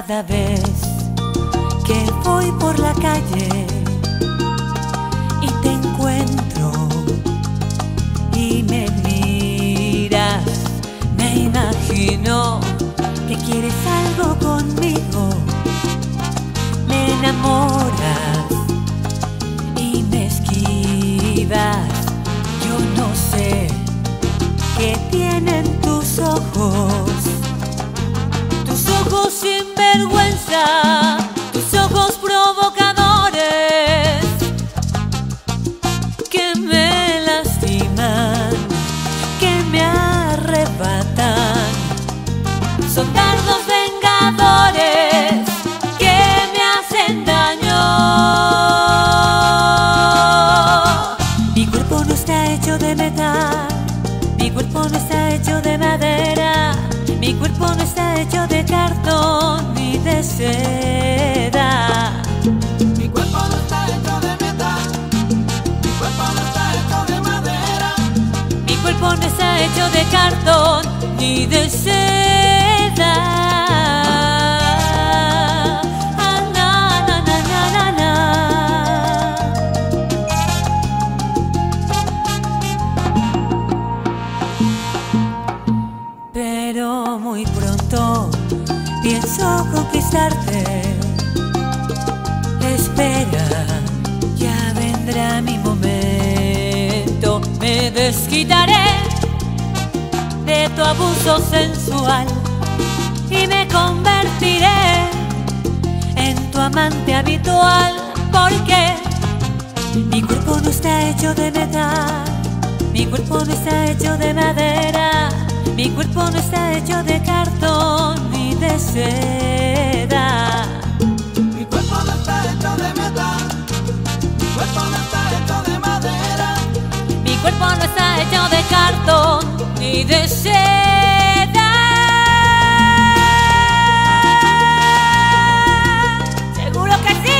Cada vez que voy por la calle y te encuentro y me miras, me imagino que quieres algo conmigo. Me enamoras y me esquivas. Yo no sé qué tienen tus ojos sin vergüenza, tus ojos provocadores que me lastiman, que me arrebatan. Son dardos vengadores que me hacen daño. Mi cuerpo no está hecho de metal, mi cuerpo no está hecho de madera, mi cuerpo no está hecho de cartón ni de seda. Mi cuerpo no está hecho de metal, mi cuerpo no está hecho de madera, mi cuerpo no está hecho de cartón ni de seda. Ah, na, na, na, na, na, na. Pero muy pronto pienso conquistarte. Espera, ya vendrá mi momento. Me desquitaré de tu abuso sensual y me convertiré en tu amante habitual. Porque mi cuerpo no está hecho de metal, mi cuerpo no está hecho de madera, mi cuerpo no está hecho de cartón ni de seda. mi cuerpo no está hecho de metal, mi cuerpo no está hecho de madera, Mi cuerpo no está hecho de cartón ni de seda. ¡Seguro que sí!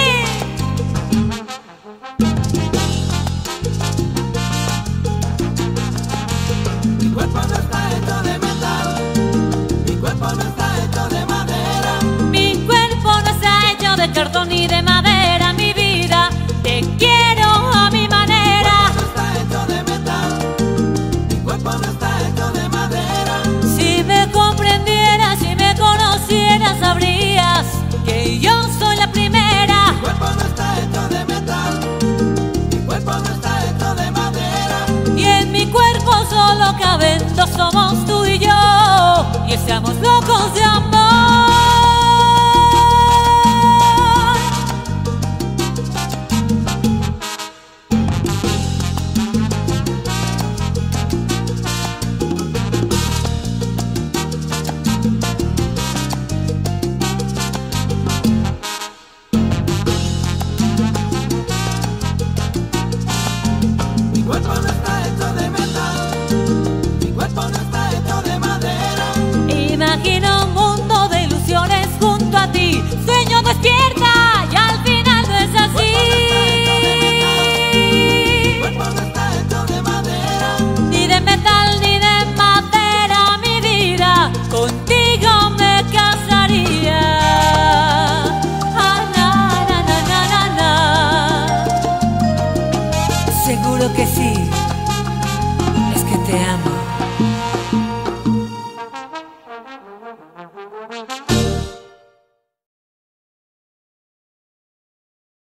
mi cuerpo no está hecho de metal, mi cuerpo no está hecho de madera, Mi cuerpo no está hecho de cartón ni de madera. Mi vida, te quiero a mi manera. no está hecho de metal, mi cuerpo no está hecho de madera, Si me comprendieras, si me conocieras, sabrías que yo soy la primera. mi cuerpo no está hecho de metal, mi cuerpo no está hecho de madera, Y en mi cuerpo solo caben dos, somos tú y yo, y estamos locos de amor. mi cuerpo no está hecho de metal, mi cuerpo no está hecho de madera, Imagino un mundo de ilusiones junto a ti. Sueño despierta y al final no es así. mi cuerpo no está hecho de madera, Ni de metal ni de madera, mi vida, contigo me casaría. Ah, na, na, na, na, na, na. Seguro que sí, es que te amo.